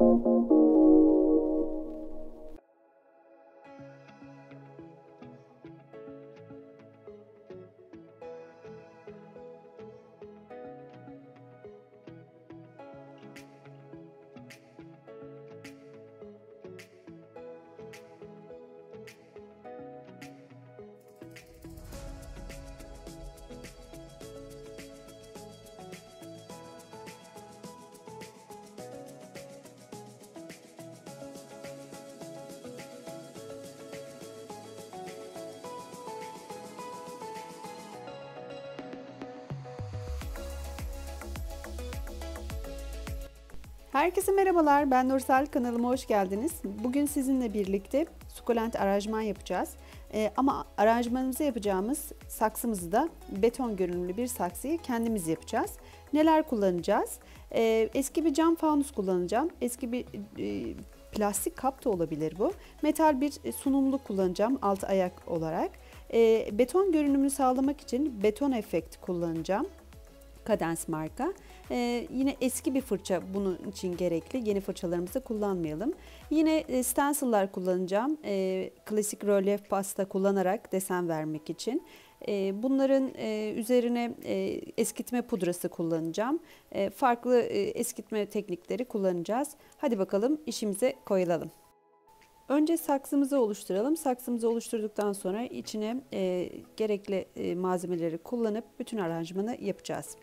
Herkese merhabalar, ben Nursel, kanalıma hoş geldiniz. Bugün sizinle birlikte sukulent aranjman yapacağız. Ama aranjmanımızı yapacağımız saksımızı da beton görünümlü bir saksıyı kendimiz yapacağız. Neler kullanacağız? Eski bir cam fanus kullanacağım. Eski bir plastik kap da olabilir bu. Metal bir sunumluk kullanacağım alt ayak olarak. Beton görünümünü sağlamak için beton efekt kullanacağım. Cadence marka. Yine eski bir fırça bunun için gerekli. Yeni fırçalarımızı kullanmayalım. Yine stencil'lar kullanacağım. Klasik rölyef pasta kullanarak desen vermek için. Bunların üzerine eskitme pudrası kullanacağım. Farklı eskitme teknikleri kullanacağız. Hadi bakalım işimize koyulalım. Önce saksımızı oluşturalım. Saksımızı oluşturduktan sonra içine gerekli malzemeleri kullanıp bütün aranjmanı yapacağız.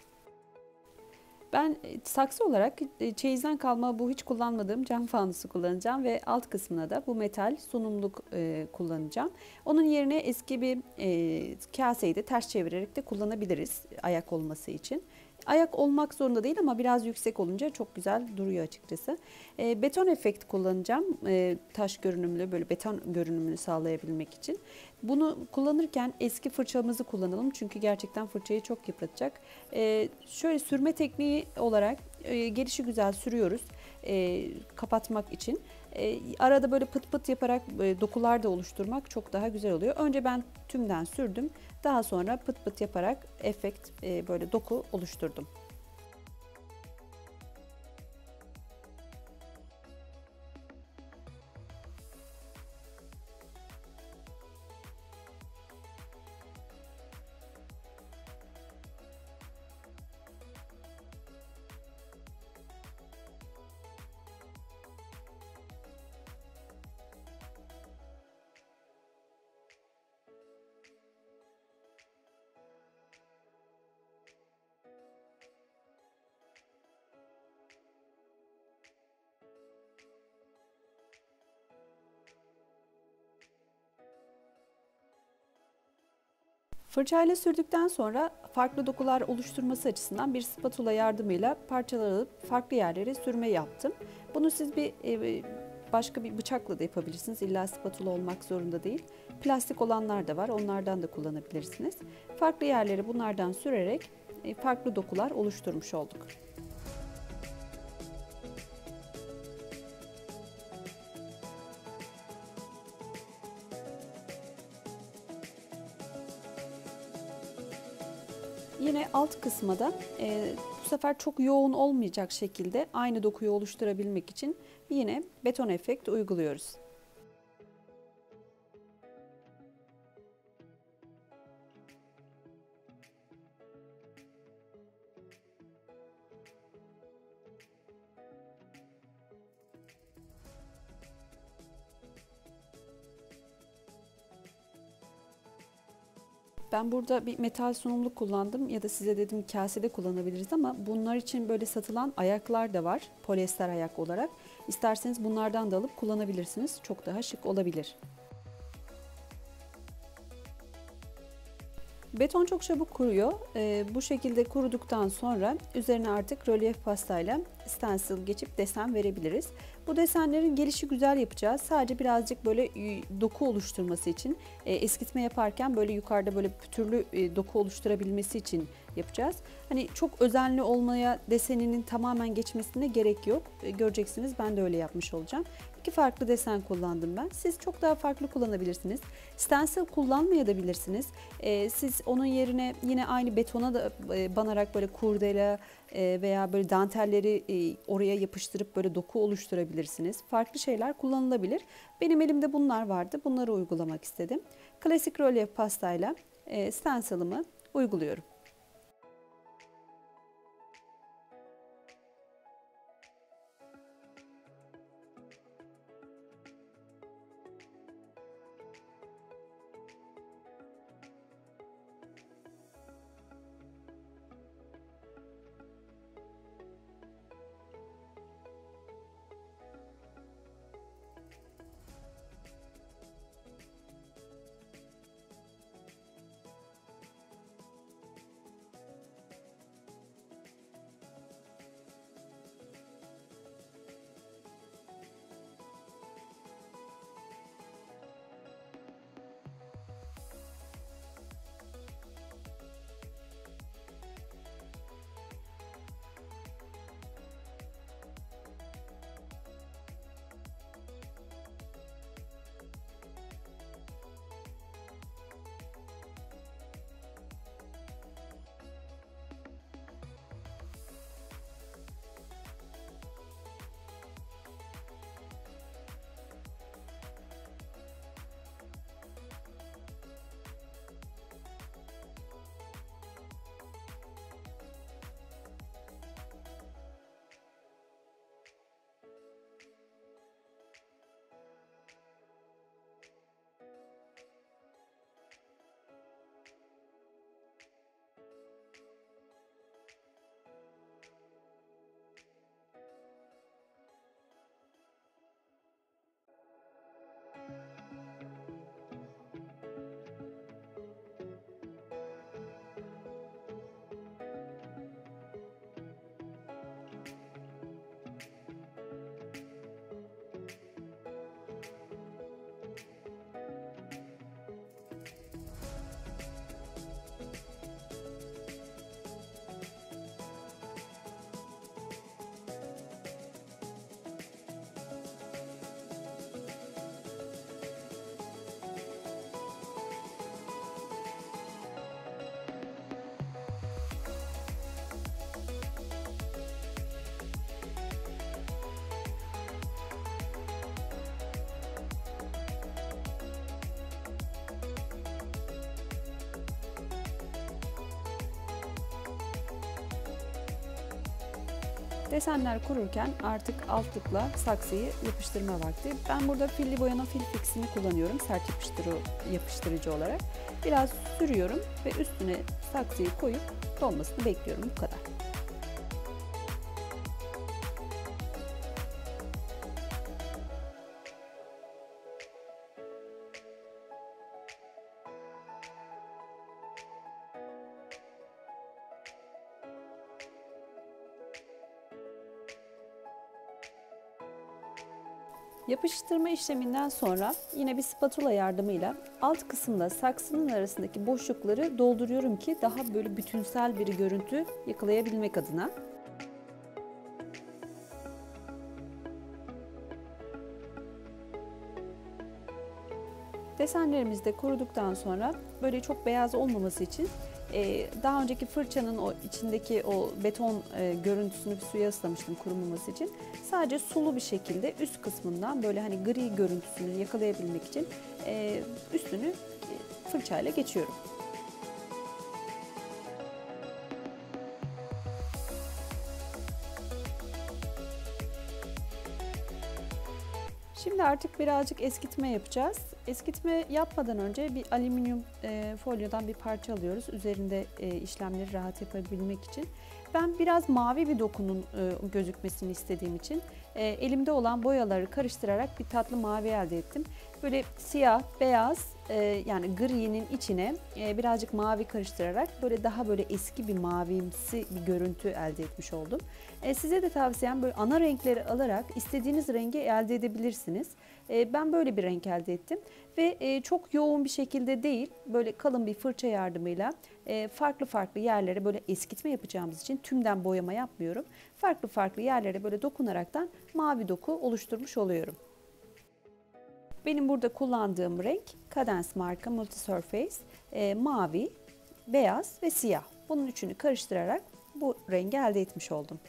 Ben saksı olarak çeyizden kalma bu hiç kullanmadığım cam fanusu kullanacağım ve alt kısmına da bu metal sunumluk kullanacağım. Onun yerine eski bir kaseyi de ters çevirerek de kullanabiliriz ayak olması için. Ayak olmak zorunda değil ama biraz yüksek olunca çok güzel duruyor açıkçası. Beton efekt kullanacağım. Taş görünümlü, böyle beton görünümünü sağlayabilmek için. Bunu kullanırken eski fırçamızı kullanalım. Çünkü gerçekten fırçayı çok yıpratacak. Şöyle sürme tekniği olarak gelişigüzel sürüyoruz. Kapatmak için. Arada böyle pıt pıt yaparak dokular da oluşturmak çok daha güzel oluyor. Önce ben tümden sürdüm. Daha sonra pıt pıt yaparak efekt böyle doku oluşturdum. Fırçayla sürdükten sonra farklı dokular oluşturması açısından bir spatula yardımıyla parçalar alıp farklı yerlere sürme yaptım. Bunu siz başka bir bıçakla da yapabilirsiniz. İlla spatula olmak zorunda değil. Plastik olanlar da var. Onlardan da kullanabilirsiniz. Farklı yerlere bunlardan sürerek farklı dokular oluşturmuş olduk. Yine alt kısma da bu sefer çok yoğun olmayacak şekilde aynı dokuyu oluşturabilmek için yine beton efekt uyguluyoruz. Ben burada bir metal sunumluk kullandım ya da size dedim kasede kullanabiliriz ama bunlar için böyle satılan ayaklar da var. Polyester ayak olarak. İsterseniz bunlardan da alıp kullanabilirsiniz. Çok daha şık olabilir. Beton çok çabuk kuruyor. Bu şekilde kuruduktan sonra üzerine artık rölyef pastayla stencil geçip desen verebiliriz. Bu desenlerin gelişi güzel yapacağız. Sadece birazcık böyle doku oluşturması için eskitme yaparken böyle yukarıda böyle pütürlü doku oluşturabilmesi için yapacağız. Hani çok özenli olmaya deseninin tamamen geçmesine gerek yok. Göreceksiniz, ben de öyle yapmış olacağım. İki farklı desen kullandım ben. Siz çok daha farklı kullanabilirsiniz. Stencil kullanmayabilirsiniz. Siz onun yerine yine aynı betona da banarak böyle kurdele veya böyle dantelleri oraya yapıştırıp böyle doku oluşturabilirsiniz. Farklı şeyler kullanılabilir. Benim elimde bunlar vardı. Bunları uygulamak istedim. Klasik rölyef pastayla stencil'ımı uyguluyorum. Desenler kururken artık altlıkla saksıyı yapıştırma vakti. Ben burada filli boyanın fil fixini kullanıyorum sert yapıştırıcı olarak. Biraz sürüyorum ve üstüne saksıyı koyup donmasını bekliyorum. Bu kadar. Yapıştırma işleminden sonra yine bir spatula yardımıyla alt kısımda saksının arasındaki boşlukları dolduruyorum ki daha böyle bütünsel bir görüntü yakalayabilmek adına. Desenlerimiz de kuruduktan sonra böyle çok beyaz olmaması için daha önceki fırçanın o içindeki o beton görüntüsünü bir suya ıslamıştım kurumaması için. Sadece sulu bir şekilde üst kısmından böyle hani gri görüntüsünü yakalayabilmek için üstünü fırçayla geçiyorum. Şimdi artık birazcık eskitme yapacağız. Eskitme yapmadan önce bir alüminyum folyodan bir parça alıyoruz. Üzerinde işlemleri rahat yapabilmek için. Ben biraz mavi bir dokunun gözükmesini istediğim için elimde olan boyaları karıştırarak bir tatlı mavi elde ettim. Böyle siyah, beyaz yani gri'nin içine birazcık mavi karıştırarak böyle daha böyle eski bir mavimsi bir görüntü elde etmiş oldum. Size de tavsiyem böyle ana renkleri alarak istediğiniz rengi elde edebilirsiniz. Ben böyle bir renk elde ettim ve çok yoğun bir şekilde değil, böyle kalın bir fırça yardımıyla farklı farklı yerlere böyle eskitme yapacağımız için tümden boyama yapmıyorum. Farklı farklı yerlere böyle dokunaraktan mavi doku oluşturmuş oluyorum. Benim burada kullandığım renk Cadence marka Multi Surface mavi, beyaz ve siyah. Bunun üçünü karıştırarak bu rengi elde etmiş oldum.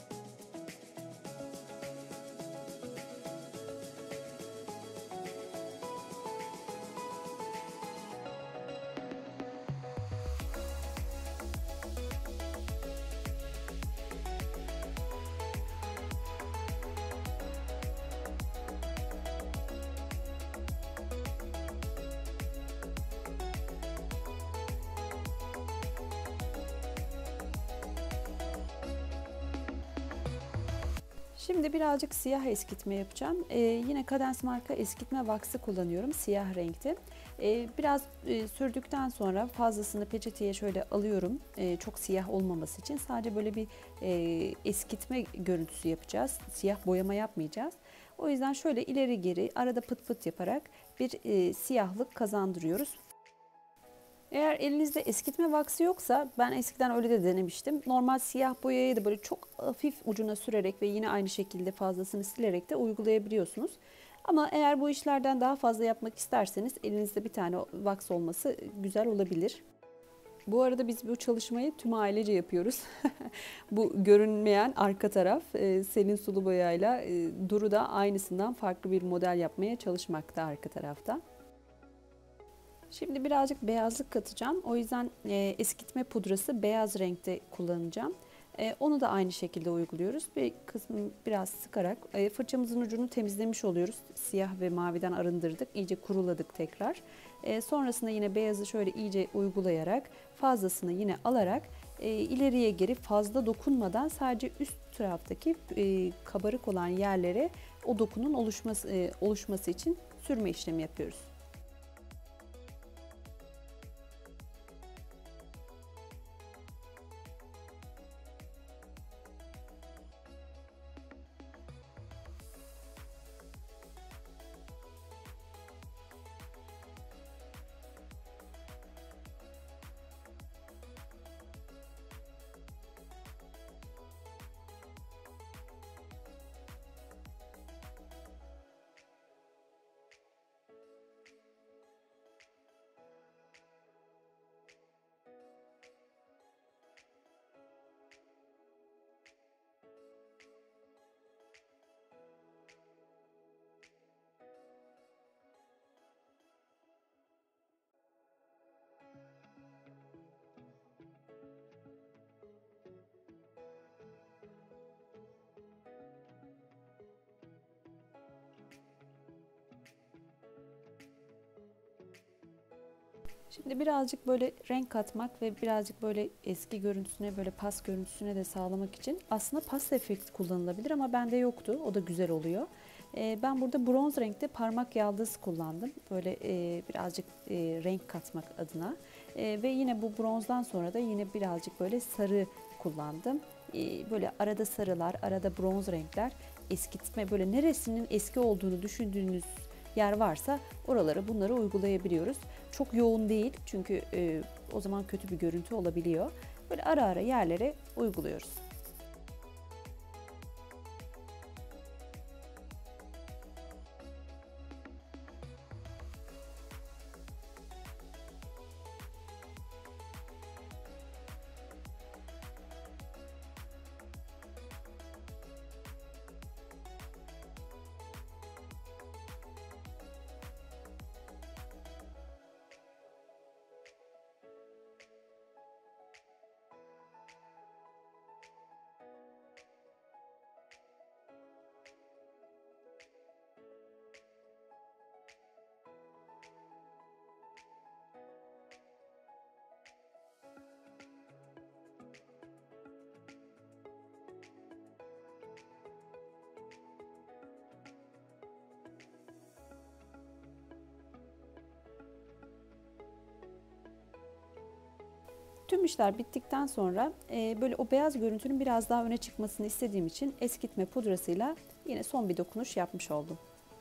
Şimdi birazcık siyah eskitme yapacağım. Yine Cadence marka eskitme vaksı kullanıyorum. Siyah renkte. Biraz sürdükten sonra fazlasını peçeteye şöyle alıyorum. Çok siyah olmaması için. Sadece böyle bir eskitme görüntüsü yapacağız. Siyah boyama yapmayacağız. O yüzden şöyle ileri geri arada pıt pıt yaparak bir siyahlık kazandırıyoruz. Eğer elinizde eskitme vaksı yoksa, ben eskiden öyle de denemiştim. Normal siyah boyayı da böyle çok hafif ucuna sürerek ve yine aynı şekilde fazlasını silerek de uygulayabiliyorsunuz. Ama eğer bu işlerden daha fazla yapmak isterseniz elinizde bir tane vaks olması güzel olabilir. Bu arada biz bu çalışmayı tüm ailece yapıyoruz. Bu görünmeyen arka taraf Selin sulu boyayla Duru da aynısından farklı bir model yapmaya çalışmakta arka tarafta. Şimdi birazcık beyazlık katacağım. O yüzden eskitme pudrası beyaz renkte kullanacağım. Onu da aynı şekilde uyguluyoruz. Bir kısmı biraz sıkarak fırçamızın ucunu temizlemiş oluyoruz. Siyah ve maviden arındırdık. İyice kuruladık tekrar. Sonrasında yine beyazı şöyle iyice uygulayarak fazlasını yine alarak ileriye geri fazla dokunmadan sadece üst taraftaki kabarık olan yerlere o dokunun oluşması için sürme işlemi yapıyoruz. Şimdi birazcık böyle renk katmak ve birazcık böyle eski görüntüsüne, böyle pas görüntüsüne de sağlamak için aslında pas efekti kullanılabilir ama bende yoktu. O da güzel oluyor. Ben burada bronz renkte parmak yaldız kullandım. Böyle birazcık renk katmak adına. Ve yine bu bronzdan sonra da yine birazcık böyle sarı kullandım. Böyle arada sarılar, arada bronz renkler eskitme, böyle neresinin eski olduğunu düşündüğünüz yer varsa oralara bunları uygulayabiliyoruz. Çok yoğun değil çünkü o zaman kötü bir görüntü olabiliyor. Böyle ara ara yerlere uyguluyoruz. Tüm işler bittikten sonra böyle o beyaz görüntünün biraz daha öne çıkmasını istediğim için eskitme pudrasıyla yine son bir dokunuş yapmış oldum.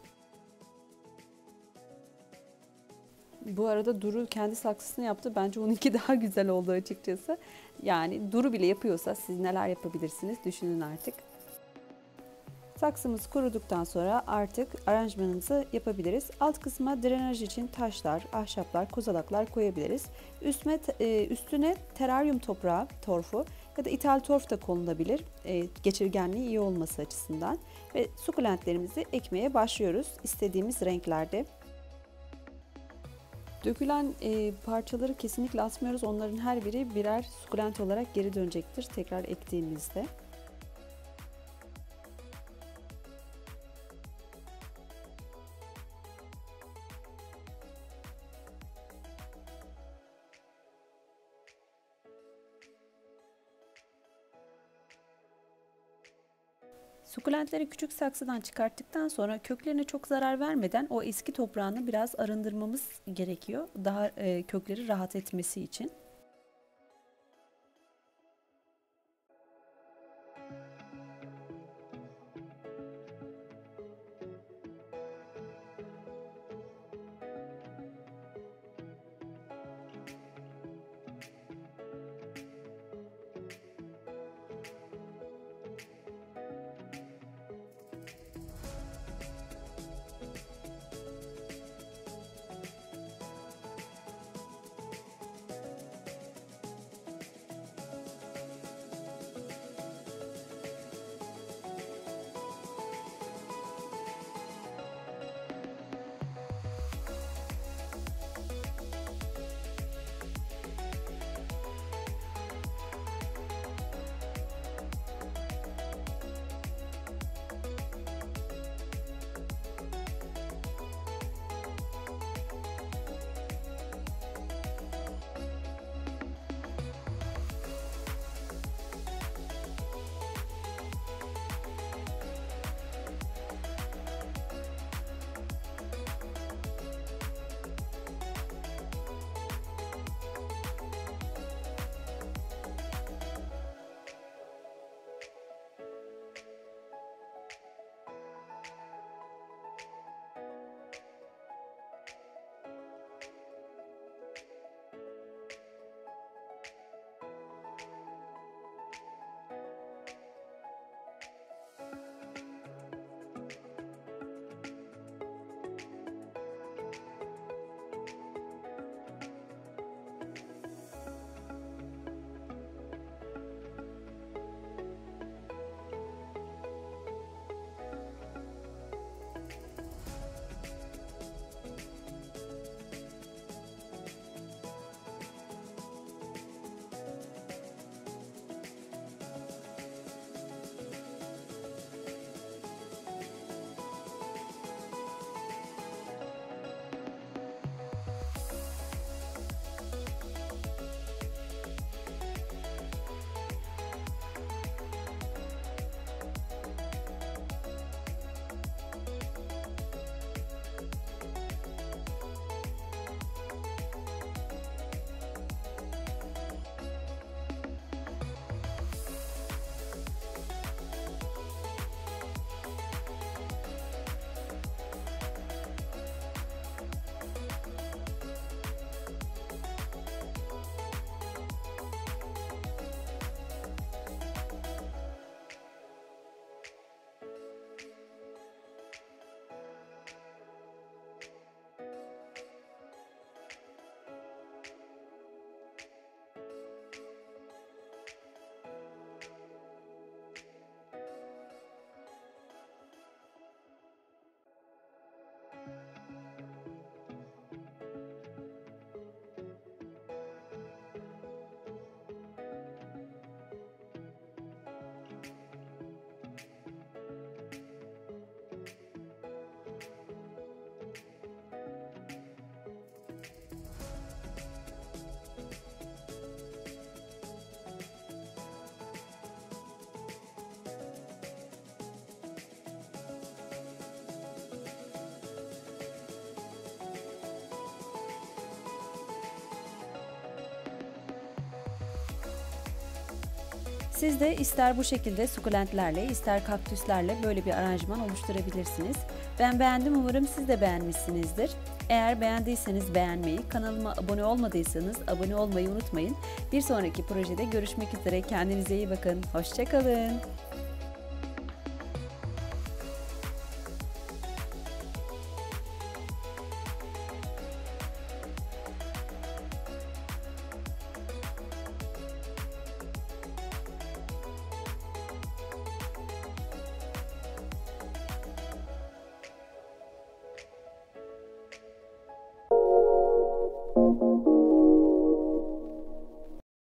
Bu arada Duru kendi saksısını yaptı. Bence onunki daha güzel oldu açıkçası. Yani Duru bile yapıyorsa siz neler yapabilirsiniz düşünün artık. Saksımız kuruduktan sonra artık aranjmanımızı yapabiliriz. Alt kısma drenaj için taşlar, ahşaplar, kozalaklar koyabiliriz. Üstüne teraryum toprağı, torfu ya da ithal torf da konulabilir. Geçirgenliği iyi olması açısından. Ve sukulentlerimizi ekmeye başlıyoruz istediğimiz renklerde. Dökülen parçaları kesinlikle atmıyoruz. Onların her biri birer sukulent olarak geri dönecektir tekrar ektiğimizde. Sukulentleri küçük saksıdan çıkarttıktan sonra köklerine çok zarar vermeden o eski toprağını biraz arındırmamız gerekiyor. Daha kökleri rahat etmesi için. Siz de ister bu şekilde sukulentlerle, ister kaktüslerle böyle bir aranjman oluşturabilirsiniz. Ben beğendim, umarım siz de beğenmişsinizdir. Eğer beğendiyseniz beğenmeyi, kanalıma abone olmadıysanız abone olmayı unutmayın. Bir sonraki projede görüşmek üzere. Kendinize iyi bakın. Hoşça kalın.